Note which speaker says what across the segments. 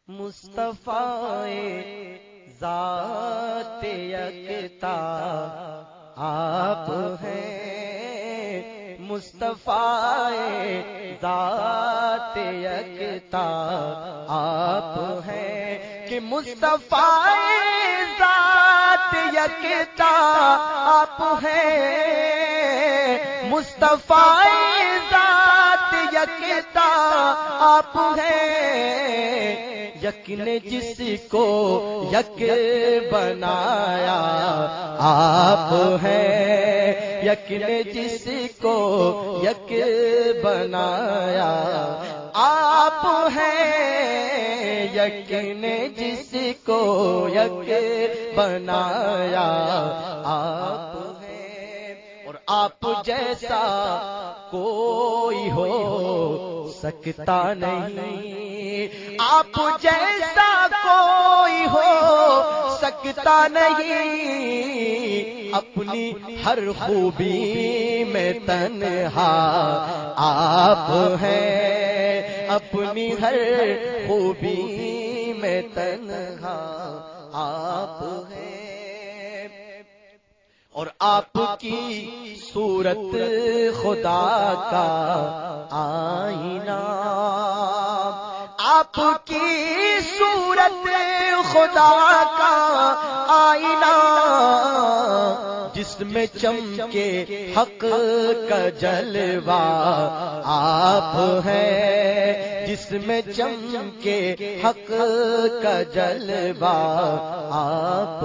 Speaker 1: مصطفیٰ ذات یکتا آپ ہیں، مصطفیٰ ذات یکتا آپ ہیں کہ مصطفیٰ ذات یکتا آپ ہیں، مصطفیٰ ذات یکتا آپ ہیں، یک نے جس کو یک بنایا آپ ہیں، یک نے جس کو یک بنایا آپ ہیں، یک نے جس کو یک بنایا آپ ہیں، اور آپ جیسا کوئی ہو سکتا نہیں، آپ جیسا کوئی ہو سکتا نہیں، اپنی ہر خوبی میں تنہا آپ ہیں، اپنی ہر خوبی میں تنہا آپ ہیں، اور آپ کی صورت خدا کا آئینہ، آپ کی صورت خدا کا آئینہ، جس میں چمکے حق کا جلوہ آپ ہیں، جس میں چمکے حق کا جلوہ آپ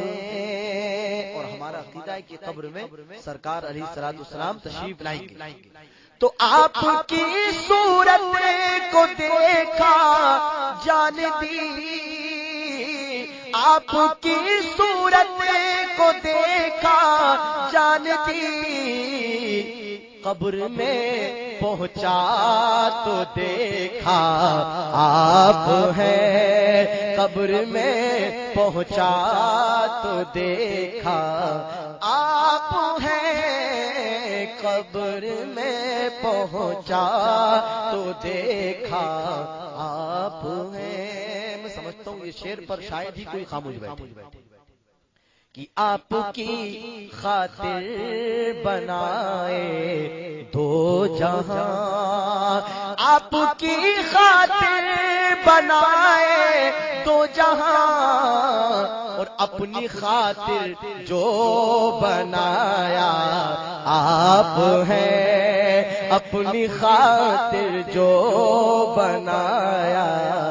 Speaker 1: ہیں، اور ہمارا عقیدہ ہے کہ قبر میں سرکار علیہ الصلوۃ والسلام تشریف لائیں گے، تو آپ کی صورت کو دیکھا جان دی، آپ کی صورت کو دیکھا جان دی، قبر میں پہنچا تو دیکھا آپ ہیں، قبر میں پہنچا تو دیکھا آپ ہیں، قبر میں پہنچا تو دیکھا آپ ہیں۔ میں سمجھتا ہوں یہ شعر پر شاید ہی کوئی خاموش بیٹھے کہ آپ کی خاطر بنائے دو جہاں، آپ کی خاطر بنائے دو جہاں، اور اپنی خاطر جو بنایا آپ ہیں، اپنی خاطر جو بنایا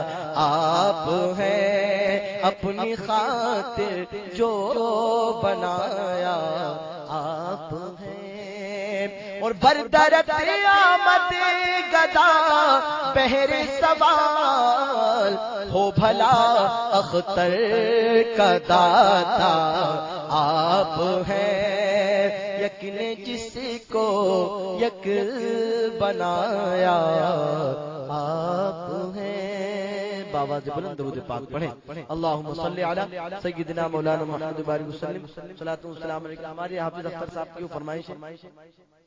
Speaker 1: آپ ہیں، اپنی خاطر جو بنایا آپ ہیں، اور بردرت آمد گدا بہر سوال ہو بھلا اختر کا داتا آپ ہیں، یک نے جس کو یک بنایا آپ ہیں۔ باواز بلند درود پاک پڑھیں، اللہم صلی علی سیدنا مولانا محمد بارک وسلم، صلاۃ و سلام علیکم۔ ہمارے حافظ اختر صاحب کی فرمائش ہے